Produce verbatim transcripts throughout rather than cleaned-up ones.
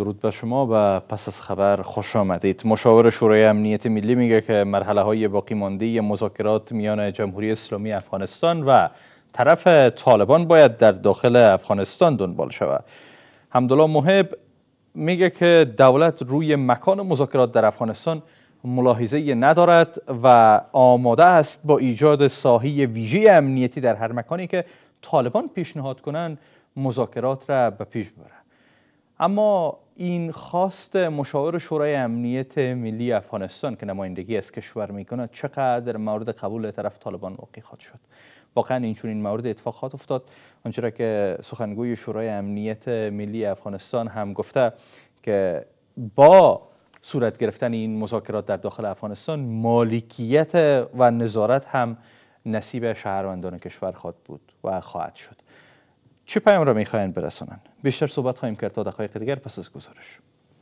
درود به شما و پس از خبر خوش آمدید. مشاور شورای امنیت ملی میگه که مرحله های باقی مانده مذاکرات میان جمهوری اسلامی افغانستان و طرف طالبان باید در داخل افغانستان دنبال شود. حمدالله محب میگه که دولت روی مکان مذاکرات در افغانستان ملاحظه ندارد و آماده است با ایجاد ساحه ویژه امنیتی در هر مکانی که طالبان پیشنهاد کنند مذاکرات را به پیش ببرند. اما این خواست مشاور شورای امنیت ملی افغانستان که نمایندگی از کشور میکند چقدر مورد قبول طرف طالبان واقع خواهد شد؟ واقعا این چنین مورد اتفاق خواهد افتاد؟ آنچه که سخنگوی شورای امنیت ملی افغانستان هم گفته که با صورت گرفتن این مذاکرات در داخل افغانستان مالکیت و نظارت هم نصیب شهروندان کشور خواهد بود و خواهد شد. چه پیام را میخواهند برسانند؟ بیشتر صحبت خواهیم کرد تا دقایق دیگر پس از گزارش.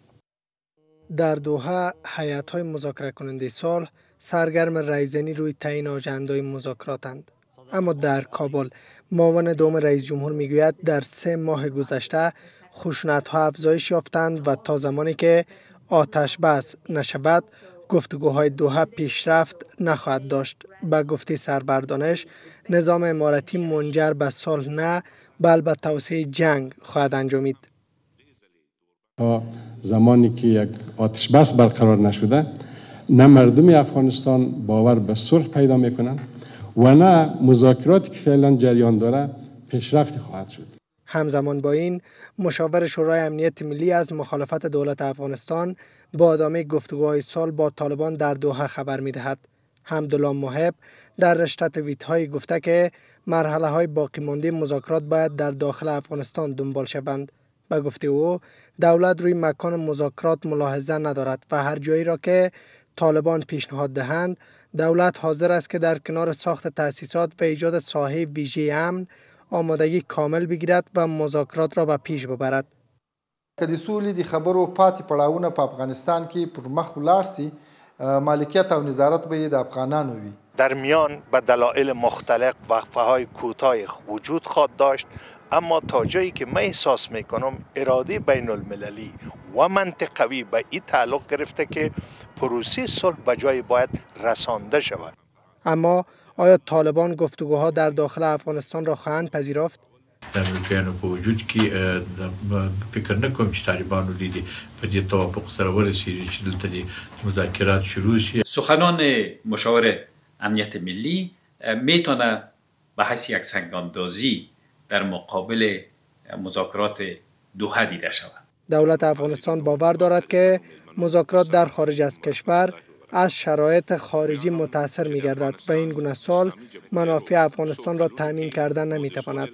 در دوحه هیئت‌های مذاکره کننده صلح سرگرم رایزنی روی تعیین آژنده‌های مذاکراتند. اما در کابل معاون دوم رئیس جمهور میگوید در سه ماه گذشته خشونت‌ها افزایش یافتند و تا زمانی که آتش بس نشود گفتگوهای دوحه پیشرفت نخواهد داشت. به گفته سربردانش نظام امارتی منجر به صلح نه بل به توسعه جنگ خواهد انجامید. تا زمانی که یک آتش بس برقرار نشده نه مردم افغانستان باور به صلح پیدا میکنند و نه مذاکراتی که فعلا جریان داره پیشرفت خواهد شد. همزمان با این مشاور شورای امنیت ملی از مخالفت دولت افغانستان با ادامه گفتگوهای صلح با طالبان در دوحه خبر می‌دهد. حمدالله محب در رشته توییت‌های گفته که مرحله های باقی مانده مذاکرات باید در داخل افغانستان دنبال شوند. به گفته او دولت روی مکان مذاکرات ملاحظه ندارد و هر جایی را که طالبان پیشنهاد دهند دولت حاضر است که در کنار ساخت تأسیسات و ایجاد ساحه ویژه امن آمادگی کامل بگیرد و مذاکرات را به پیش ببرد. که د سولې د خبرو پاتې پړاوونه په افغانستان کې پر مخ ولاړ سي مالکیت او نظارت به د افغانانو وي. در میان به دلایل مختلف وقفه های کوتاه وجود خواهد داشت، اما تا جایی که من احساس میکنم اراده بین المللی و منطقوی به این تعلق گرفته که پروسه صلح به جای باید رسانده شود. اما آیا طالبان گفتگوها در داخل افغانستان را خواهند پذیرفت؟ د امریکایانو په وجود کې فکر نه کوم چې طالبانو لیدي په دې توافق سره ورسیږي چې دلته د مذاکرات شروع شي. سخنان مشاور امنیت ملی میتونه به حیث یک سنگاندازی در مقابل مذاکرات دوحه دیده شود. دولت افغانستان باور دارد که مذاکرات در خارج از کشور از شرایط خارجی متاثر می گردد و این گونه صلح منافع افغانستان را تامین کردن نمی تواند.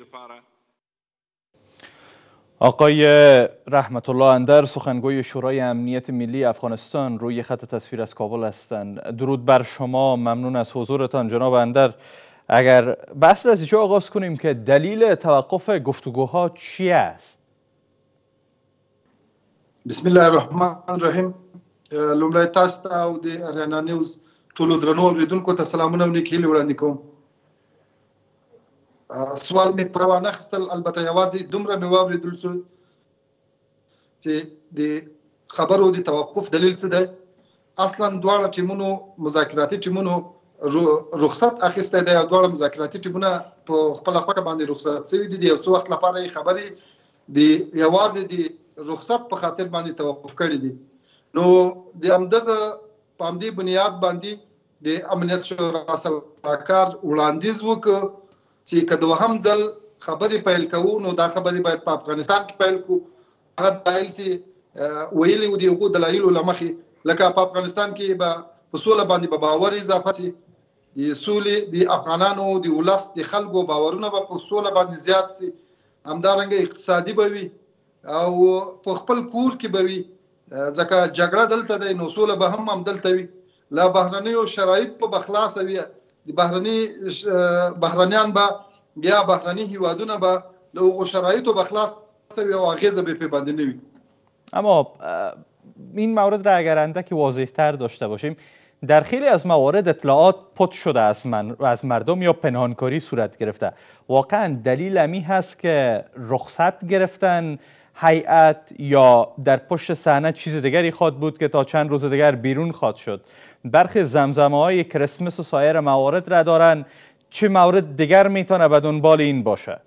آقای رحمت الله اندر سخنگوی شورای امنیت ملی افغانستان روی خط تصویر از کابل هستند. درود بر شما، ممنون از حضورتان جناب اندر. اگر بحث را از اینجا آغاز کنیم که دلیل توقف گفتگوها چی است؟ بسم الله الرحمن الرحیم. لومړی تاسو ته او د اریانا نیوز ټولو درنو اوریدونکو ته سلامونه او نیکې هیلې وړاندې کوم. سوال مې پروا نه اخیستل، البته یوازې دومره مې واورېدل شو چې د خبرو د توقف دلیل څه دی. اصلا دواړه ټیمونو مذاکراتي ټیمونو رخصت اخیستی دی او دواړه مذاکراتي ټیمونه په خپله خوښه باندې رخصت شوي دي. د یو څه وخت لپاره یې خبرې د یوازې د رخصت په خاطر باندې توقف کړي دي. نو د همدغه په همدې بنیاد باندې د امنیت شورا سلاکار وړاندیز وکړ چې که دوهم ځل خبرې پیل کوو نو دا خبرې باید په افغانستان کې پیل کړو. هغه دلایل چې ویلي وو د هغو دلایلو له مخې لکه په افغانستان کې به په سوله باندې به باور اضافه شي، د سولې د افغانانو د ولس د خلکو باورونه به په سوله باندې زیات شي، همدارنګه اقتصادي به وي او په خپل کور کې به وي، ځکه جګړه دلته دی نو سوله به هم همدلته وي. له بهرنیو شرایطو به خلاصه وي، د بهرني بهرنیان به یا بهرني هیوادونه به له هغو شرایطو به خلاصه وي او اغیزه به پرې باندې نه وي. اما این مورد را اگر اندکی واضح‌تر داشته باشیم، در خیلی از موارد اطلاعات پت شده از, من، از مردم یا پنهانکاری صورت گرفته. واقعا دلیل امی هست که رخصت گرفتن هیئت یا در پشت صحنه چیز دیگری خواهد بود که تا چند روز دیگر بیرون خواهد شد؟ برخی زمزمه های کریسمس و سایر موارد را دارن، چه مورد دیگر میتونه به دنبال این باشه؟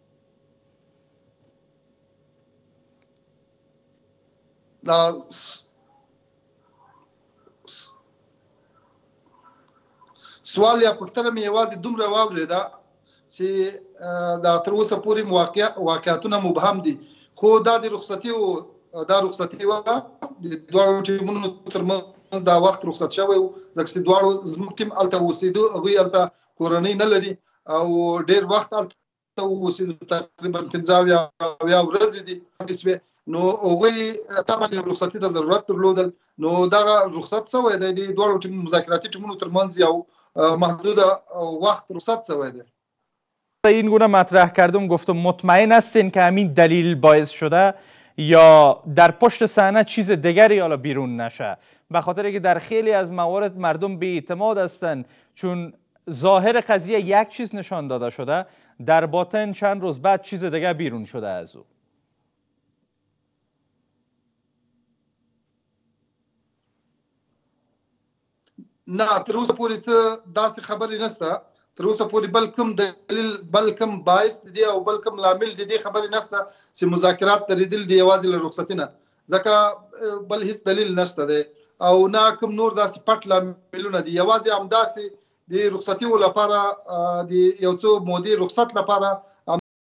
سوال یا پوښتنه مې یوازې دومره واورېده چې دا تر اوسه پورې واقعیتونه مبهم دي، خو دا د رخصتي او دا رخصتي وه د دواړو ټیمونو ترمنځ دا وخت رخصت شوی و، ځکه چې دواړو زموږ ټیم هلته اوسېدو، هغوی هلته کورنۍ نه لري او ډېر وخت هلته اوسېدو، تقریبا پنځه اویا ورځې دي شوې، نو هغوی طبعا یو رخصتي ته ضرورت درلودل، نو دغه رخصت شوی دی د دواړو ټیم مذاکراتي ټیمونو ترمنځ یو محدود وقت رخصت شوی دی. این گونه مطرح کردم، گفتم مطمئن هستین که همین دلیل باعث شده یا در پشت صحنه چیز دیگری حالا بیرون نشه؟ به خاطر که در خیلی از موارد مردم بی اعتماد هستند، چون ظاهر قضیه یک چیز نشان داده شده، در باطن چند روز بعد چیز دیگه بیرون شده از او. نه تر اوسه پورې څه داسې خبرې نشته، تر اوسه پورې بل کوم دلیل بل کوم باعث د دې او بل کوم لامل د دې خبرې نشته چې مذاکرات درېدل دي یوازې له رخصتي نه، ځکه بل هیڅ دلیل نشته دی او نه کوم نور داسې پټ لاملونه دي، یوازې همداسې د رخصتیو لپاره د یو څو مودې رخصت لپاره